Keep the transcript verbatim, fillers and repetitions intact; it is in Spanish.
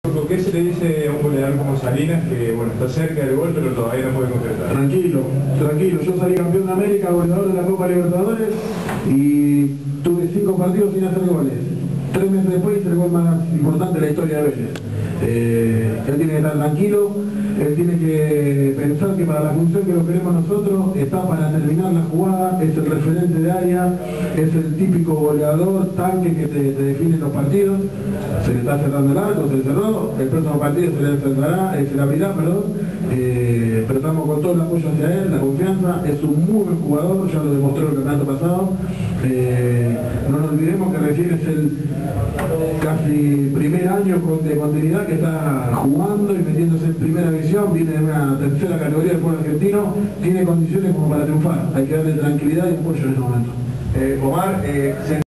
¿Qué se le dice a un goleador como Salinas que bueno, está cerca del gol pero todavía no puede concretar? Tranquilo, tranquilo. Yo salí campeón de América, goleador de la Copa Libertadores y tuve cinco partidos sin hacer goles. Tres meses después hice el gol más importante de la historia de Vélez. Eh, él tiene que estar tranquilo, él tiene que pensar que para la función que lo queremos nosotros está para terminar la jugada, es el referente de área, es el típico goleador, tanque que te, te define los partidos. Se le está cerrando el arco, se le cerró, el próximo partido se le cerrará, eh, se le abrirá, perdón, eh, pero estamos con todo el apoyo hacia él, la confianza, es un muy buen jugador, ya lo demostró el campeonato pasado. Eh, no nos olvidemos que recién es el casi primer año con, de continuidad que está jugando y metiéndose en primera división, viene de una tercera categoría del fútbol argentino, tiene condiciones como para triunfar, hay que darle tranquilidad y apoyo en este momento. Eh, Omar, eh,